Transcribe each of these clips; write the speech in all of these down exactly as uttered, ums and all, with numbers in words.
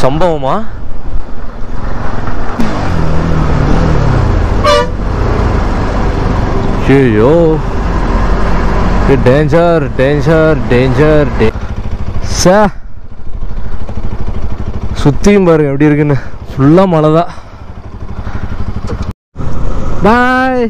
சம்பவமா? ஐயோ, danger danger danger டே சே. சுற்றியும் பாருங்க எப்படி இருக்குன்னு. ஃபுல்லாக மழை தான். பாய்.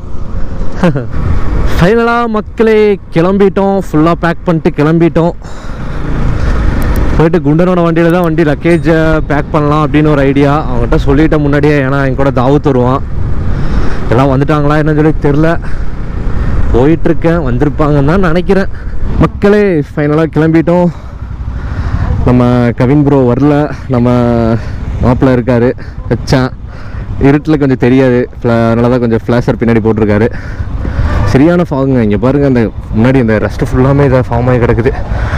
ஃபைனலாக மக்களே கிளம்பிட்டோம். ஃபுல்லாக பேக் பண்ணிட்டு கிளம்பிட்டோம். போயிட்டு குண்டனோட வண்டியில் தான் வண்டி லக்கேஜை பேக் பண்ணலாம் அப்படின்னு ஒரு ஐடியா. அவங்ககிட்ட சொல்லிட்டேன் முன்னாடியே, ஏன்னா என் கூட தாவத் வருவான். எல்லாம் வந்துட்டாங்களா என்னன்னு சொல்லி தெரில. போயிட்டுருக்கேன், வந்திருப்பாங்கன்னு தான் நினைக்கிறேன். மக்களே ஃபைனலாக கிளம்பிட்டோம். நம்ம கவின் ப்ரோ வரல, நம்ம மாப்பிள்ளை இருக்கார். வச்சான் இருட்டில் கொஞ்சம் தெரியாது, அதனால தான் கொஞ்சம் ஃப்ளாஷர் பின்னாடி போட்டிருக்காரு. சரியான ஃபாகுங்க இங்கே பாருங்கள். அந்த முன்னாடி இந்த ரெஸ்ட்டு ஃபுல்லாமே இதை ஃபார்ம் ஆகி கிடக்குது.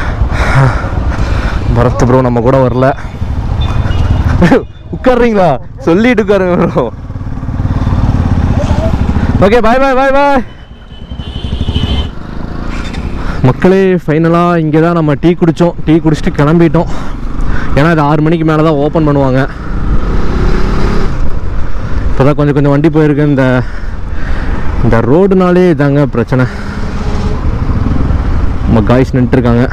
பரத் ப்ரோ நம்ம கூட வரல. உட்கார்றீங்களா? சொல்லிட்டு உட்காருங்க ப்ரோ. ஓகே, பாய் பாய் பாய் பாய். மக்களே ஃபைனலாக இங்கே தான் நம்ம டீ குடித்தோம். டீ குடிச்சிட்டு கிளம்பிட்டோம். ஏன்னா இது ஆறு மணிக்கு மேலே தான் ஓப்பன் பண்ணுவாங்க. இப்போ தான் கொஞ்சம் கொஞ்சம் வண்டி போயிருக்கு. இந்த இந்த ரோடுனாலே இதாங்க பிரச்சனை. நம்ம காய்ஸ் நின்றுருக்காங்க.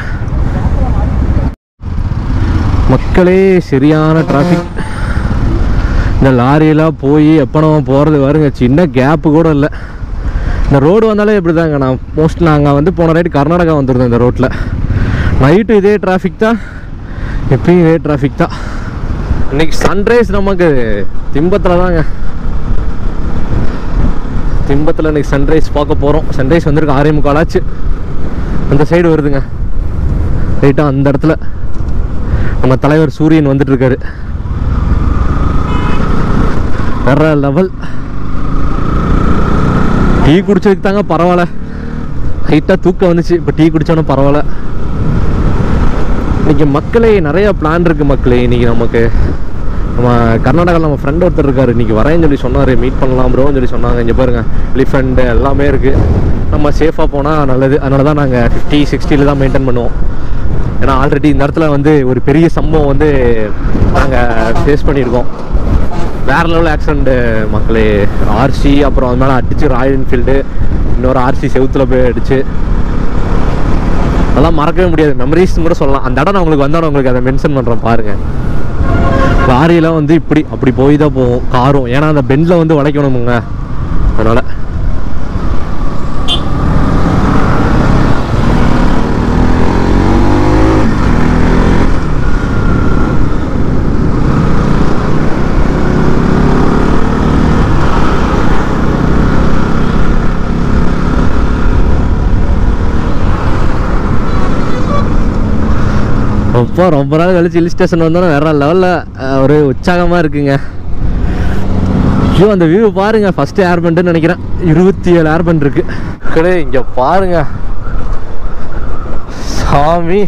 மக்களே சரியான டிராஃபிக். இந்த லாரியெல்லாம் போய் எப்போ நம்ம போகிறது பாருங்க, சின்ன கேப்பு கூட இல்லை. இந்த ரோடு வந்தாலே இப்படி தாங்க. நான் மோஸ்ட்லி நாங்கள் வந்து போன ரைட்டு கர்நாடகா வந்துருந்தோம். இந்த ரோட்டில் நைட்டு இதே டிராஃபிக் தான், எப்பயும் இதே டிராஃபிக் தான். இன்றைக்கி சன்ரைஸ் நமக்கு திம்பத்தில் தாங்க. திம்பத்தில் இன்றைக்கி சன்ரைஸ் பார்க்க போகிறோம். சன்ரைஸ் வந்துருக்கு ஆறே முக்கால் ஆச்சு. அந்த சைடு வருதுங்க ரைட்டாக. அந்த இடத்துல நம்ம தலைவர் சூரியன் வந்துட்டுருக்காரு. வேற லெவல். டீ குடிச்சதுக்கு தாங்க பரவாயில்ல. லைட்டாக தூக்கம் வந்துச்சு, இப்போ டீ குடித்தோன்னா பரவாயில்ல. இன்றைக்கி மக்களே நிறைய பிளான் இருக்குது மக்களே. இன்றைக்கி நமக்கு நம்ம கர்நாடகாவில் நம்ம ஃப்ரெண்ட் ஒருத்தர் இருக்கார். இன்றைக்கி வரேன்னு சொல்லி சொன்னார், மீட் பண்ணலாம் ப்ரோன்னு சொல்லி சொன்னாங்க. இங்கே பாருங்கள் எலிஃபெண்ட் எல்லாமே இருக்குது. நம்ம சேஃபாக போனால் நல்லது. அதனால தான் நாங்கள் ஃபிஃப்டி சிக்ஸ்டியில் தான் மெயின்டைன் பண்ணுவோம். ஏன்னா ஆல்ரெடி இந்த இடத்துல வந்து ஒரு பெரிய சம்பவம் வந்து நாங்கள் ஃபேஸ் பண்ணியிருக்கோம். வேறு லெவல் ஆக்சிடெண்ட்டு மக்களே. ஆர்சி அப்புறம் அது மேலே அடிச்சு ராயல் என்ஃபீல்டு, இன்னொரு ஆர்சி செவுத்தில் போய் அடிச்சு, அதெல்லாம் மறக்கவே முடியாது. மெமரிஸ்ன்னு கூட சொல்லலாம். அந்த இடம் நான் உங்களுக்கு வந்தாலும் உங்களுக்கு அதை மென்ஷன் பண்ணுறேன் பாருங்கள். லாரியெல்லாம் வந்து இப்படி அப்படி போய் தான் போகும் காரும். ஏன்னா அந்த பெண்டில் வந்து வளைக்கணுமுங்க, அதனால். அப்போ ரொம்ப நாள் கழிச்சு ஹில் ஸ்டேஷன் வந்தோன்னா வேற லெவலில் ஒரு உற்சாகமாக இருக்குங்க. ஐயோ அந்த வியூ பாருங்கள். ஃபஸ்ட்டு ஏர்பண்டுன்னு நினைக்கிறேன். இருபத்தி ஏழு ஏர்பண்ட் இருக்கு. கடை இங்கே பாருங்க சாமி.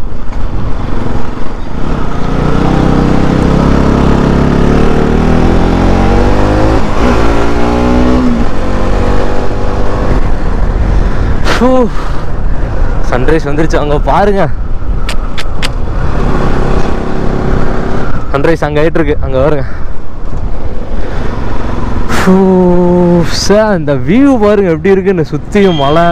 சன்ரைஸ் வந்துருச்சு அங்கே பாருங்க. சன்ரைஸ் அங்கே ஆகிட்டு இருக்கு, அங்கே வருங்க. சார் இந்த வியூ பாருங்க எப்படி இருக்குன்னு. சுற்றியும் மலை.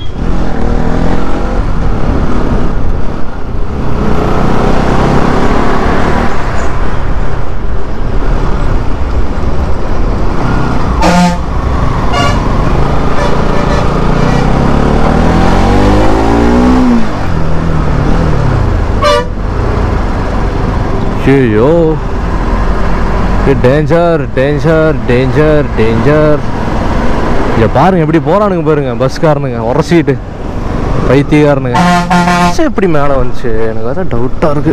ஐயோ டேஞ்சர் டேஞ்சர் டேஞ்சர் டேஞ்சர். இங்கே பாருங்க எப்படி போறானுங்க பாருங்க பஸ்காரனுங்க. உரசிட்டு பைத்தியக்காரனுங்க. எப்படி மேலே வந்துச்சு எனக்கு அதான் டவுட்டாக இருக்கு.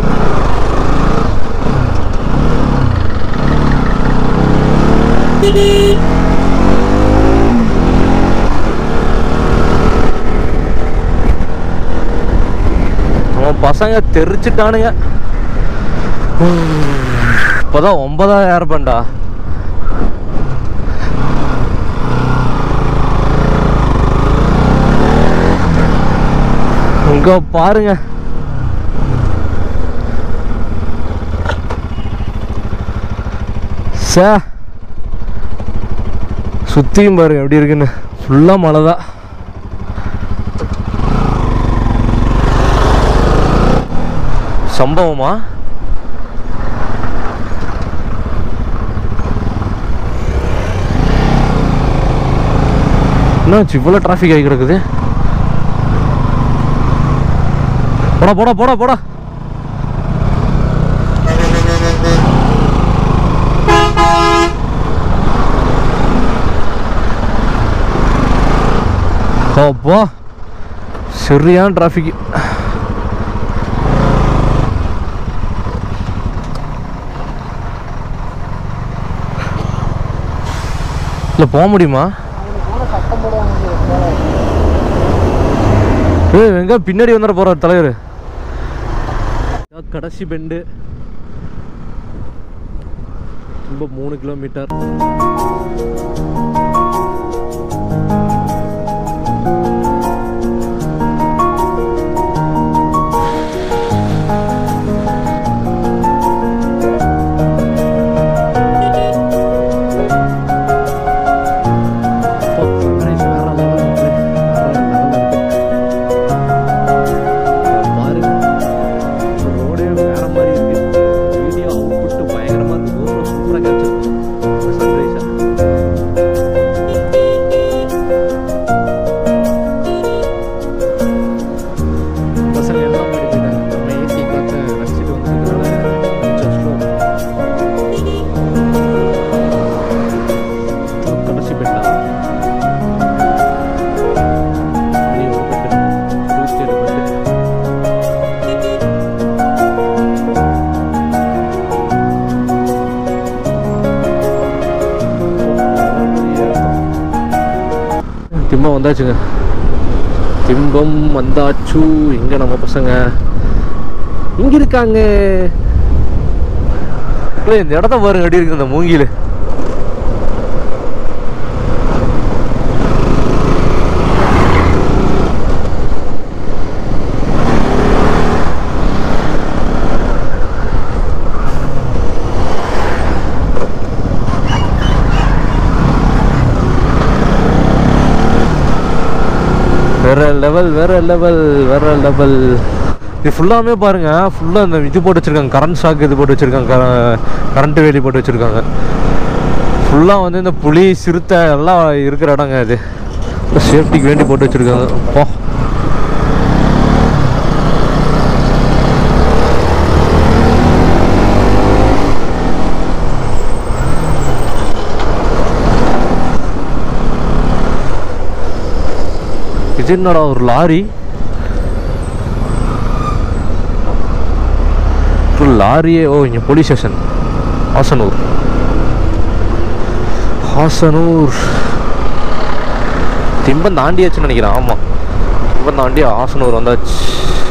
அவன் பசங்க தெரிச்சுட்டானுங்க. இப்போதான் ஒன்பதாவது ஏர்பண்டா. இங்க பாருங்க சே சுற்றியும் பாருங்க எப்படி இருக்குன்னு. ஃபுல்லாக மழை தான். சம்பவமா? என்னாச்சு இவ்வளோ டிராஃபிக் ஆகி கிடக்குது? போடா போடா போடா போடா. அப்பா சரியான டிராஃபிக். இல்லை போக முடியுமா? ஏ எங்க பின்னாடி வந்துட போறார் தலைவர். கடைசி பெண்டு ரொம்ப மூணு கிலோமீட்டர். திம்பம் வந்தாச்சுங்க. திம்பம் வந்தாச்சு. எங்க நம்ம பசங்க இங்க இருக்காங்க. இந்த இடத்த பாருங்க எப்படி இருக்கு இந்த மூங்கில். வேற லெவல் வேற லெவல் வேற லெவல். இது ஃபுல்லாமே பாருங்க, ஃபுல்லாக இந்த இது போட்டு வச்சிருக்காங்க, கரண்ட் ஷாக் இது போட்டு வச்சிருக்காங்க, கரண்ட் வேலி போட்டு வச்சிருக்காங்க. ஃபுல்லாக வந்து இந்த புலி சிறுத்தை எல்லாம் இருக்கிற இடங்க. இது சேஃப்டிக்கு வேண்டி போட்டு வச்சிருக்காங்க. அப்பா இது என்னடா ஒரு லாரி. லாரியே. ஓ இங்கே போலீஸ் ஸ்டேஷன் ஹாசனூர். ஹாசனூர் திம்பம் தாண்டியாச்சுன்னு நினைக்கிறேன். ஆமாம் திம்பம் தாண்டி ஹாசனூர் வந்தாச்சு.